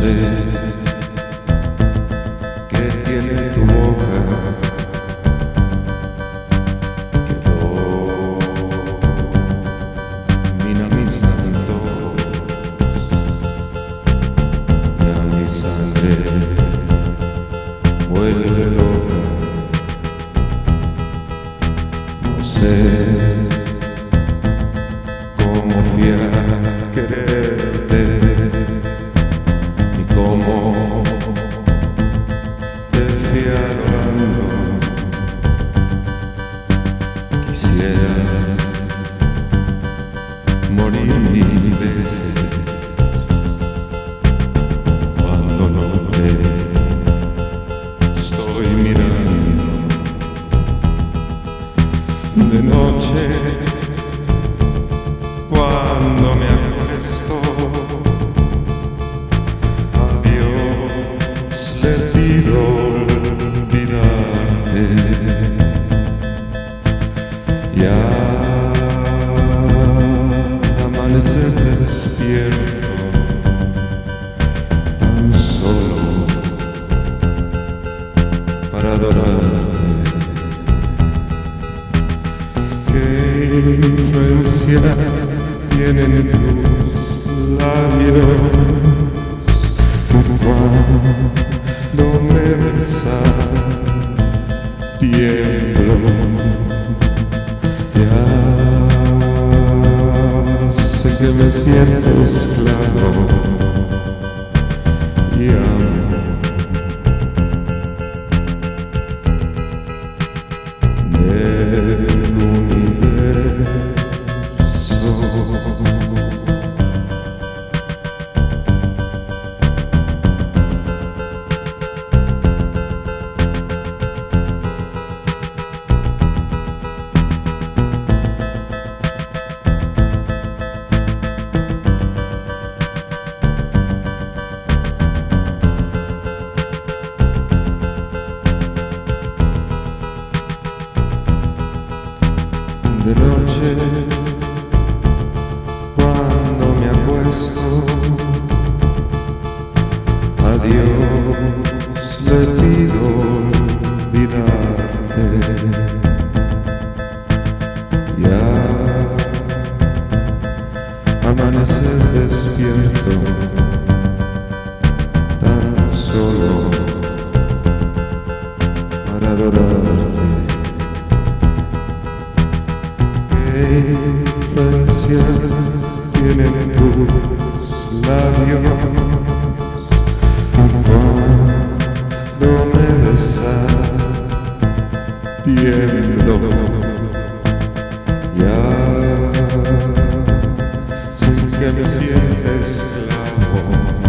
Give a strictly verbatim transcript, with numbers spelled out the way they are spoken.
sé qué tiene tu boca que domina mis antojos y a mi sangre vuelve loca. No sé cómo fui a quererte ni cómo te fui adorando. Quisiera morir mil veces cuando no te estoy mirando. De noche cuando me acuesto, a Dios le pido olvidarte. Y al amanecer despierto, tan solo para adorarte. ¿Qué influencia tienen tus labios cuando me besas? Tiemblo, ya sé que me siento esclavo y amo. Del universo, de noche cuando me acuesto, a Dios le pido olvidarte. Y al amanecer despierto, tan solo para adorarte. ¿Qué influencia tienen tus labios cuando me besas? Tiemblo, ya sé que me sientes esclavo